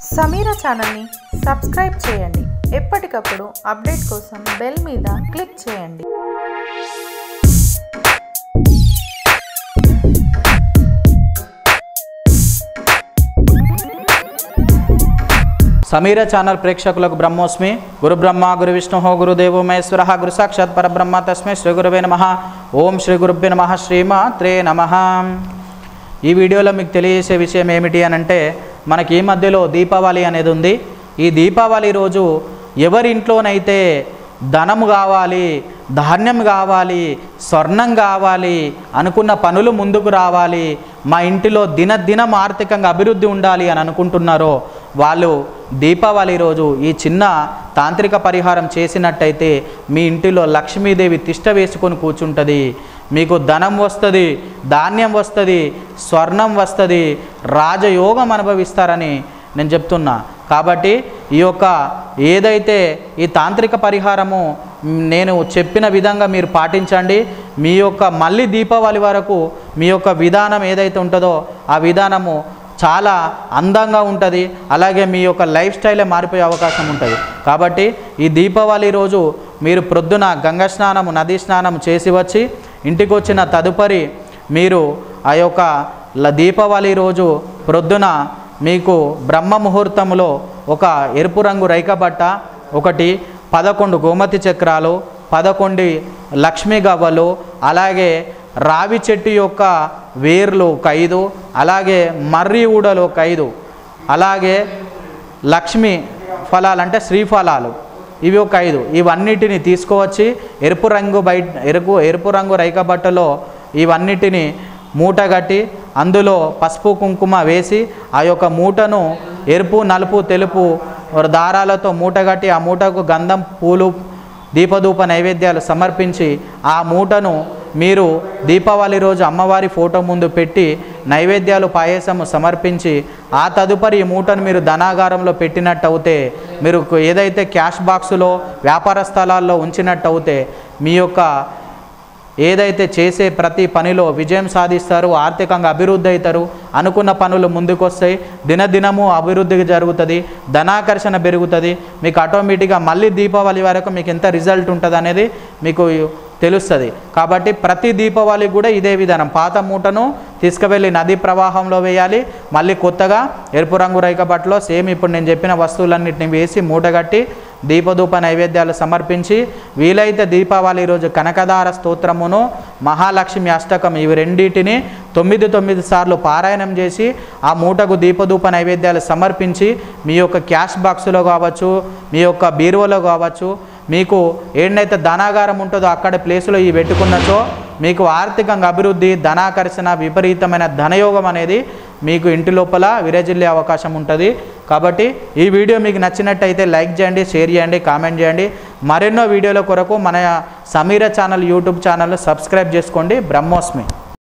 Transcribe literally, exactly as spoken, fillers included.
సమీరా ఛానల్ని సబ్స్క్రైబ్ చేయండి. ఎప్పటికప్పుడు అప్డేట్ కోసం బెల్ మీద క్లిక్ చేయండి. సమీరా ఛానల్ ప్రేక్షకులకు బ్రహ్మోస్మి. గురు బ్రహ్మ గురు విష్ణు గురుదేవో మహేశ్వర గురు సాక్షాత్ పరబ్రహ్మ తస్మై శ్రీ గురువే నమః. ఓం శ్రీ గురుభ్యో నమః. శ్రీమాత్రే నమః. ఈ వీడియోలో మీకు తెలియజేసే విషయం ఏమిటి అని అంటే, మనకి ఈ మధ్యలో దీపావళి అనేది ఉంది. ఈ దీపావళి రోజు ఎవరింట్లోనైతే ధనం కావాలి, ధాన్యం కావాలి, స్వర్ణం కావాలి అనుకున్న పనులు ముందుకు రావాలి, మా ఇంటిలో దినదినం ఆర్థికంగా అభివృద్ధి ఉండాలి అని అనుకుంటున్నారో వాళ్ళు దీపావళి రోజు ఈ చిన్న తాంత్రిక పరిహారం చేసినట్టయితే మీ ఇంటిలో లక్ష్మీదేవి తిష్ట వేసుకొని కూర్చుంటుంది. మీకు ధనం వస్తుంది, ధాన్యం వస్తుంది, స్వర్ణం వస్తుంది, రాజయోగం అనుభవిస్తారని నేను చెప్తున్నా. కాబట్టి ఈ యొక్క ఏదైతే ఈ తాంత్రిక పరిహారము నేను చెప్పిన విధంగా మీరు పాటించండి. మీ యొక్క మళ్ళీ దీపావళి వరకు మీ యొక్క విధానం ఏదైతే ఉంటుందో ఆ విధానము చాలా అందంగా ఉంటుంది. అలాగే మీ యొక్క లైఫ్ స్టైలే మారిపోయే అవకాశం ఉంటుంది. కాబట్టి ఈ దీపావళి రోజు మీరు ప్రొద్దున గంగా స్నానము, నదీ స్నానం చేసి వచ్చి ఇంటికి వచ్చిన తదుపరి మీరు ఆ యొక్క దీపావళి రోజు ప్రొద్దున మీకు బ్రహ్మ ముహూర్తంలో ఒక ఎరుపు రంగు రైకబట్ట ఒకటి, పదకొండు గోమతి చక్రాలు, పదకొండు లక్ష్మీ గవ్వలు, అలాగే రావి చెట్టు యొక్క వేర్లు ఒక ఐదు, అలాగే మర్రి ఊడలు ఒక ఐదు, అలాగే లక్ష్మీ ఫలాలు అంటే శ్రీఫలాలు ఇవి ఒక ఐదు, ఇవన్నిటిని తీసుకువచ్చి ఎరుపు రంగు బయట ఎరుపు ఎరుపు రంగు రైకబట్టలో ఇవన్నిటిని మూట కట్టి అందులో పసుపు కుంకుమ వేసి ఆ యొక్క మూటను ఎరుపు, నలుపు, తెలుపు దారాలతో మూట కట్టి ఆ మూటకు గంధం, పూలు, దీపధూప నైవేద్యాలు సమర్పించి ఆ మూటను మీరు దీపావళి రోజు అమ్మవారి ఫోటో ముందు పెట్టి నైవేద్యాలు, పాయసము సమర్పించి ఆ తదుపరి ఈ మూటను మీరు ధనాగారంలో పెట్టినట్టు అవుతే, మీరు ఏదైతే క్యాష్ బాక్సులో వ్యాపార స్థలాల్లో ఉంచినట్టు అవుతే మీ యొక్క ఏదైతే చేసే ప్రతి పనిలో విజయం సాధిస్తారు, ఆర్థికంగా అభివృద్ధి అవుతారు, అనుకున్న పనులు ముందుకు వస్తాయి, దినదినము అభివృద్ధి జరుగుతుంది, ధనాకర్షణ పెరుగుతుంది. మీకు ఆటోమేటిక్గా మళ్ళీ దీపావళి వరకు మీకు ఎంత రిజల్ట్ ఉంటుంది అనేది మీకు తెలుస్తుంది. కాబట్టి ప్రతి దీపావళి కూడా ఇదే విధానం, పాత మూటను తీసుకువెళ్ళి నదీ ప్రవాహంలో వేయాలి, మళ్ళీ కొత్తగా ఎరుపు రంగు రైకబట్టలో సేమ్ ఇప్పుడు నేను చెప్పిన వస్తువులన్నింటినీ వేసి మూటగట్టి దీపధూప నైవేద్యాలు సమర్పించి వీలైతే దీపావళి రోజు కనకదార స్తోత్రమును, మహాలక్ష్మి అష్టకం ఇవి రెండింటిని తొమ్మిది తొమ్మిది సార్లు పారాయణం చేసి ఆ మూటకు దీపధూప నైవేద్యాలు సమర్పించి మీ యొక్క క్యాష్ బాక్సులో కావచ్చు, మీ యొక్క బీరువలో కావచ్చు, మీకు ఏంటైతే ధనాగారం ఉంటుందో అక్కడ ప్లేసులో ఇవి పెట్టుకున్నచో మీకు ఆర్థికంగా అభివృద్ధి, ధనాకర్షణ, విపరీతమైన ధనయోగం అనేది మీకు ఇంటి లోపల విరజిల్లే అవకాశం ఉంటుంది. కాబట్టి ఈ వీడియో మీకు నచ్చినట్టయితే లైక్ చేయండి, షేర్ చేయండి, కామెంట్ చేయండి. మరెన్నో వీడియోల కొరకు మన Sameera channel YouTube channel subscribe చేసుకోండి. బ్రహ్మోస్మి.